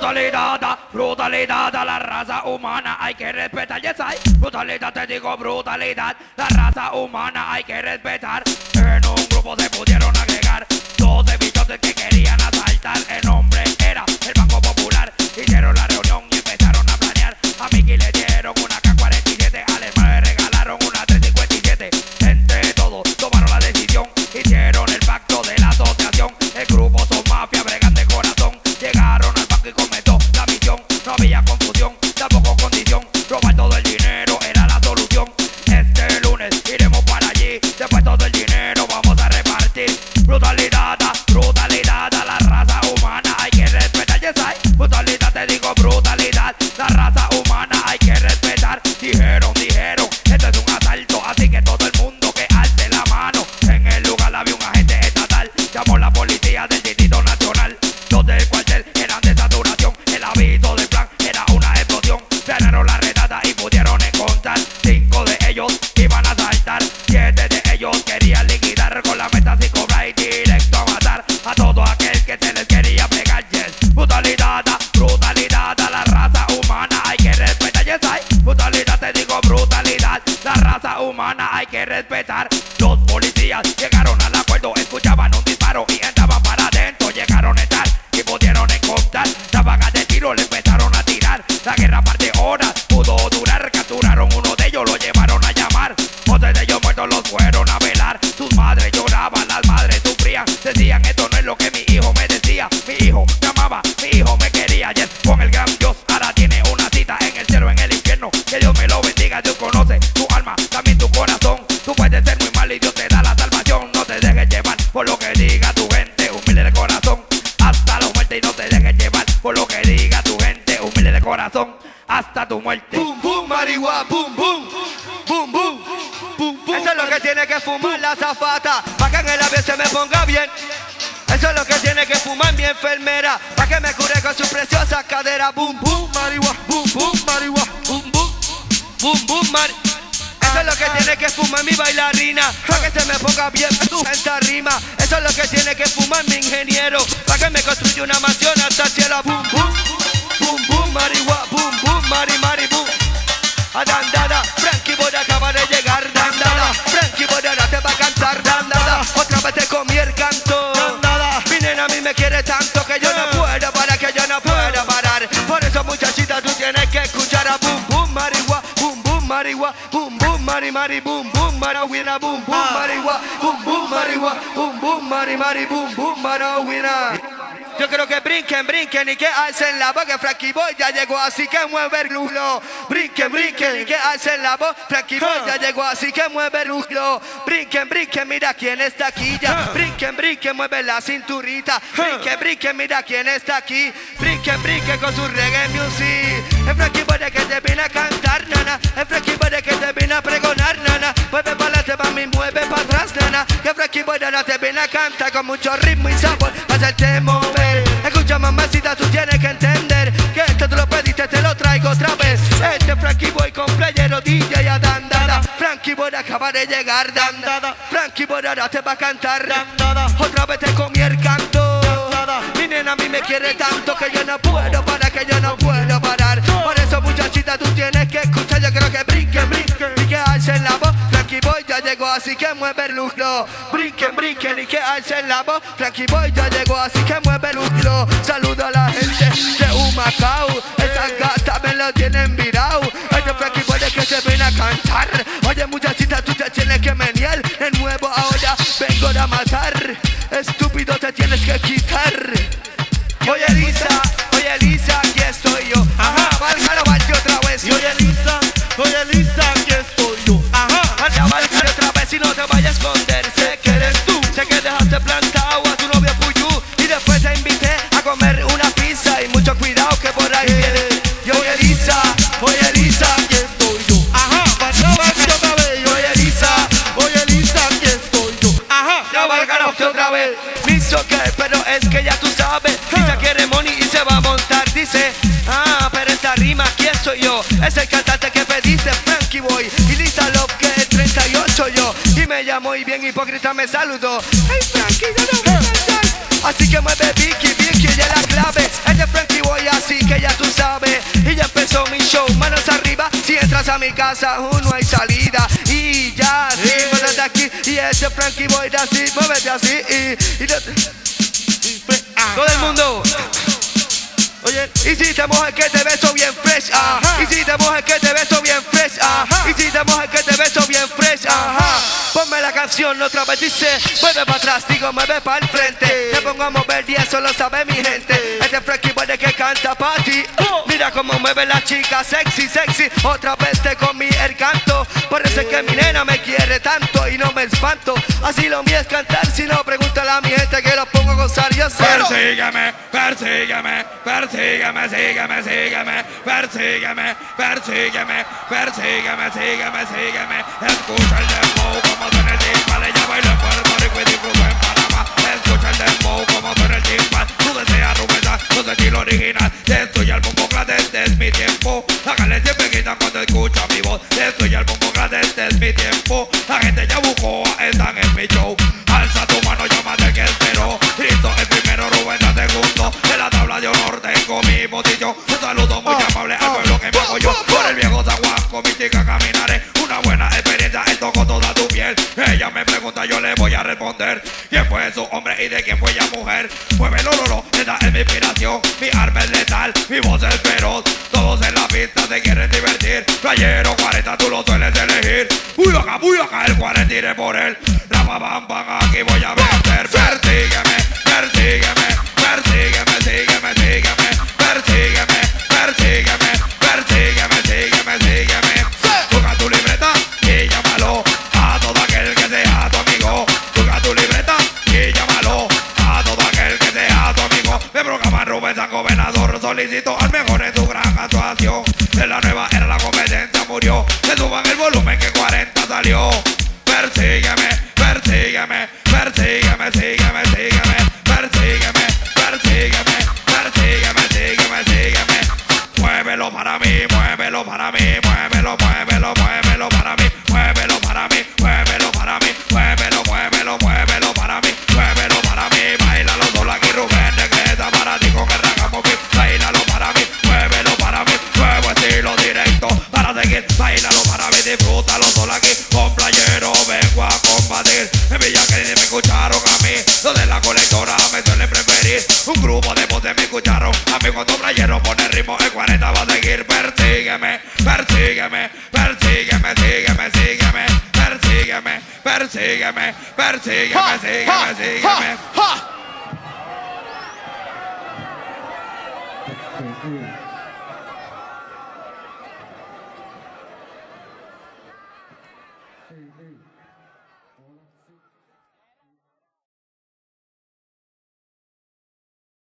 Brutalidad, brutalidad a la raza humana, hay que respetar, yes hay. Brutalidad, te digo brutalidad, la raza humana hay que respetar. En un grupo se pudieron agregar 12 bichotes que querían asaltar. El nombre era el Banco Popular. Hicieron la reunión y empezaron a planear. A Mickey le dieron una K-47, al hermano le regalaron una 357. Entre todos tomaron la decisión, hicieron el pacto de la asociación. El grupo son mafia, bregan de corazón. Llegaron al banco y comenzó la misión. No había confusión, tampoco condición. Robar todo el dinero era la solución. Este lunes iremos para allí. Después todo el dinero vamos a repartir. Brutalidad, brutalidad a la raza humana, hay que respetar, yes hay. Brutalidad, te digo brutalidad, la raza humana hay que respetar. Dijeron, esto es un asalto, así que todo el mundo que alce la mano. En el lugar había un agente estatal, llamó la policía del Distrito Nacional. Los del cuartel eran de saturación, el aviso del plan era una explosión. Frenaron la redada y pudieron encontrar 5 de ellos iban a asaltar. 7 de ellos querían liquidar con la meta sin cobrar y directo a matar a todo aquel que se les quería pegar, yes. Brutalidad, brutalidad a la raza humana, hay que respetar, yes hay. Brutalidad, te digo brutalidad, la raza humana hay que respetar. Los policías llegaron al acuerdo, escuchaban un disparo y entraban para adentro. Llegaron a entrar y pudieron encontrar ráfagas de tiro, le empezaron a tirar. La guerra par de horas pudo durar, capturaron uno de ellos, lo llevaron a llamar. 11 de ellos muertos los fueron a velar. Sus madres lloraban, las madres sufrían. Decían, esto no es lo que mi hijo me decía. Mi hijo me amaba, mi hijo me quería. Yes, con el gran Dios ahora tiene una cita en el cielo, en el infierno. Que Dios me lo bendiga, Dios conoce tu alma, también tu corazón. Tú puedes ser muy mal y Dios te da la salvación. No te dejes llevar por lo que diga tu gente, humilde de corazón hasta la muerte. Y no te dejes llevar por lo que diga tu gente, humilde de corazón hasta tu muerte. Boom, boom, marihuana, boom, boom, boom, boom, boom, boom. Eso es lo que tiene que fumar la azafata, pa' que en el avión se me ponga bien. Eso es lo que tiene que fumar mi enfermera, pa' que me cure con su preciosa cadera. Boom, boom, marihuana, boom, boom, marihuana, boom, boom, boom, boom, Eso es lo que tiene que fumar mi bailarina, pa' que se me ponga bien esta rima. Eso es lo que tiene que fumar mi ingeniero, pa' que me construya una mansión hasta el cielo. Boom, boom, boom, boom, marihuana, boom, boom, mari, boom. Dandada, Frankie Boy acaba de llegar. Dandada, Frankie Boy ahora te va a cantar. Dandada, otra vez te comí el canto. Dandada, mi nena a mí me quiere tanto que yo no puedo parar, que yo no puedo parar. Por eso muchachita tú tienes que escuchar a boom, boom, marihuana, boom, boom, marihuana, boom, boom, mari, boom, boom, marihuana, boom, boom, marihuana, boom, boom, marihuana, boom, boom, mari, boom, boom, marihuana. Yo creo que brinquen y que alcen la voz, que Frankie Boy ya llegó, así que mueve el muslo. Brinquen y que alcen la voz, Frankie Boy ya llegó, así que mueve el muslo. Brinquen, mira quién está aquí ya. Brinquen, mueve la cinturita. Brinquen, mira quién está aquí. Brinquen con su reggae music. El Frankie Boy de que te viene a cantar, nana. El Frankie Boy de que te viene a pregonar, nana. Mueve para adelante, mami, mueve para atrás, nana. Que Frankie Boy ahora te viene a cantar con mucho ritmo y sabor, hacerte mover. Escucha, mamacita, tú tienes que entender que esto tú lo pediste, te lo traigo otra vez. Este Frankie Boy con playero DJ a Dandada. Frankie Boy acaba de llegar, Dandada. Frankie Boy ahora te va a cantar, Dandada. Otra vez te comí el canto, Dandada. Mi nena a mí me quiere tanto que yo no puedo parar, que yo no puedo parar. Por eso, muchachita, tú tienes que escuchar. Yo creo que brinquen y que alcen la voz. Frankie Boy ya llegó, así que mueve el muslo. Brinquen y que alcen la voz. Frankie Boy ya llegó, así que mueve el muslo. Saludo a la gente de Humacao, esas gatas me lo tienen virado. Este Frankie Boy es que se viene a cantar. Oye, muchachita, tú te tienes que menear. De nuevo ahora vengo a matar. Estúpido, te tienes que quitar. Oye, Lisa, aquí estoy yo. Ajá, válgalo, valte otra vez. Oye, Lisa, aquí estoy yo. Ajá, válgalo otra vez y no te vayas a esconder. Sé que eres tú, sé que dejaste plantado a tu novio Puyú. Y después te invité a comer una pizza. Y mucho cuidado que por ahí viene. Oye, Lisa, aquí estoy yo. Ajá, válgalo otra vez. Oye, Lisa, aquí estoy yo. Ajá, ya válgalo otra vez. Miso que, pero es que ya tú sabes. Lisa quiere money y se va a montar. Dice, pero esta rima, ¿quién soy yo? Es el cantante que pediste, Frankie Boy. Y Lisa Love, que es 38 yo. Y me llamó y bien hipócrita me saludó. Hey Frankie, yo no voy a cantar. Así que mueve Vicky, ella es la clave. Es de Frankie Boy, así show, manos arriba. Si entras a mi casa, no hay salida. Y ya, sí, muévete aquí. Y ese Frankie Boy de así, muévete así. Todo el mundo. Oye, y si te mojas que te beso bien fresh, y si te mojas que te beso bien fresh, y si te mojas que te beso bien fresh, Ponme la canción otra vez, dice, mueve para atrás, digo, mueve para el frente. Te pongo a mover y eso lo sabe mi gente. Este Frankie Boy de que canta para ti. Mira cómo mueve la chica, sexy, sexy. Otra vez te comí el canto. Por eso es que mi nena me quiere tanto y no me espanto. Así lo mío es cantar, si no, pregúntale a mi gente que los pongo a gozar. Yo sé. Persígueme, persígueme, persígueme, sígueme, sígueme, persígueme, persígueme, persígueme, sígueme, sígueme. Escucha el dembow como suena el timbal, ella baila en Puerto Rico y disfruta en Panamá. Escucha el dembow como suena el timbal, tú deseas rubeta, tu estilo original. Destruye el bombo clad, este es mi tiempo. Hágale siempre quitan cuando escucha mi voz. Destruye el bombo clad, este es mi tiempo. La gente ya buscó, están en mi show. Alza tu mano, llámate el que esperó. Cristo el primero, Rubén el segundo. En la tabla de honor tengo mi posición. Un saludo muy amable al pueblo que me apoyó. Por el viejo San Juan con mi chica caminaré. Una buena experiencia, él tocó toda tu piel. Ella me pregunta, yo le voy a responder. ¿Quién fue su hombre y de quién fue ella mujer? Muévelo, lolo, esa es mi inspiración. Mi arma es letal, mi voz es feroz. Todos en la pista se quieren divertir. Playero 40, tú lo sueles elegir. Muy acá, el 40 iré por él. La bam, aquí voy a vender. Persígueme, persígueme, persígueme, sígueme, sígueme. Persígueme, persígueme, persígueme, sígueme, sígueme. Toca tu libreta y llámalo a todo aquel que sea tu amigo. Toca tu libreta y llámalo a todo aquel que sea tu amigo. Me programa Rubén San Gobernador, solicito al mejor en su gran actuación. De la nueva era la competencia murió. Que suban el volumen que 40 salió. Persígueme, persígueme, persígueme, sígueme, sígueme. Persígueme, persígueme, persígueme, sígueme, sígueme. Muévelo para mí, muévelo para mí, muévelo, muévelo, muévelo para mí, muévelo para mí, muévelo para mí, muévelo, muévelo, muévelo para mí, muévelo para mí. Báilalo solo aquí, Rubén regresa para ti con el ragamuffin. Báilalo para mí, muévelo para mí, nuevo estilo directo para seguir. Báilalo para mí, disfrútalo solo aquí. Con Playero vengo a combatir. En Villa Kennedy me escucharon a mí. Los de la colectora me suelen preferir. Un grupo de voces me escucharon a mí. Cuando Playero pone ritmo, el 40 va a seguir. Persígueme, persígueme, persígueme, sígueme, sígueme. Persígueme, persígueme, persígueme, sígueme, sígueme. Hey, hey.